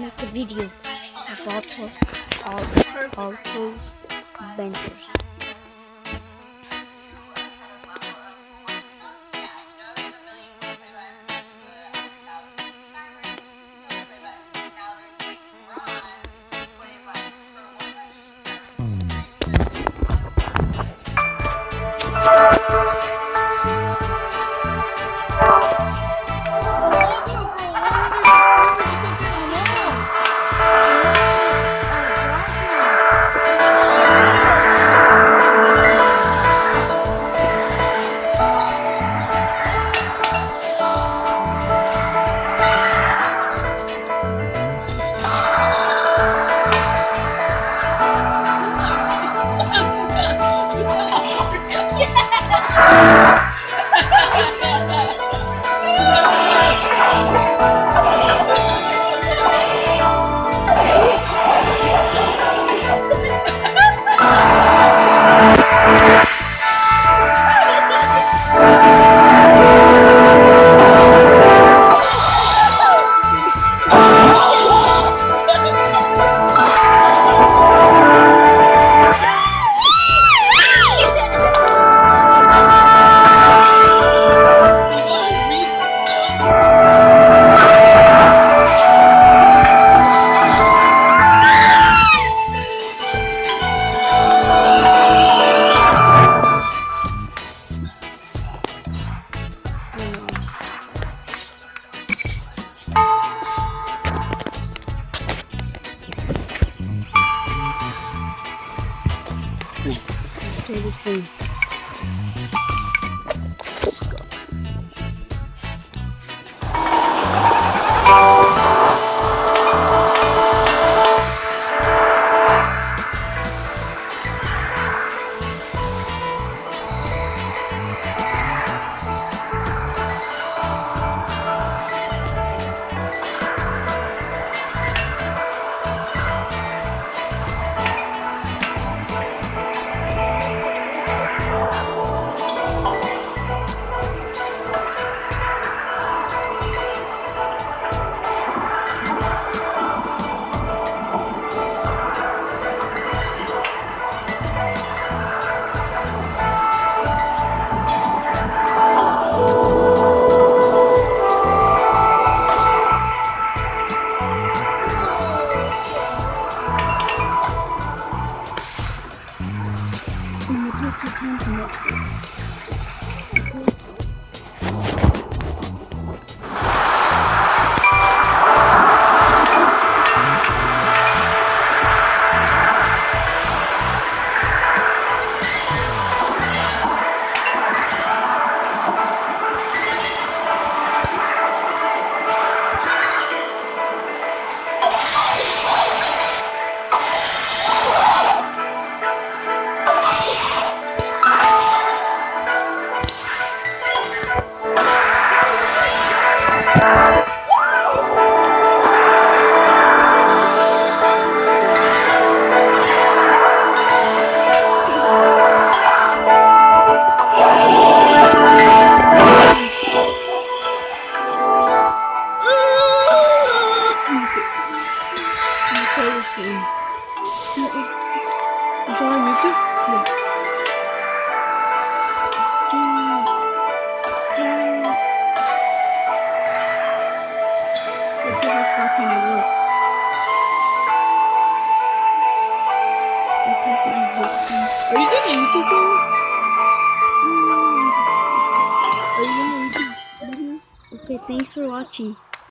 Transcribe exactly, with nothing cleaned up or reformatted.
make a video about all all those adventures. Next, let's play this game. Let's go. Is it on YouTube? Yeah. Let's see how far can I go. Are you doing a YouTube channel? Are you doing a YouTube video? Okay, thanks for watching.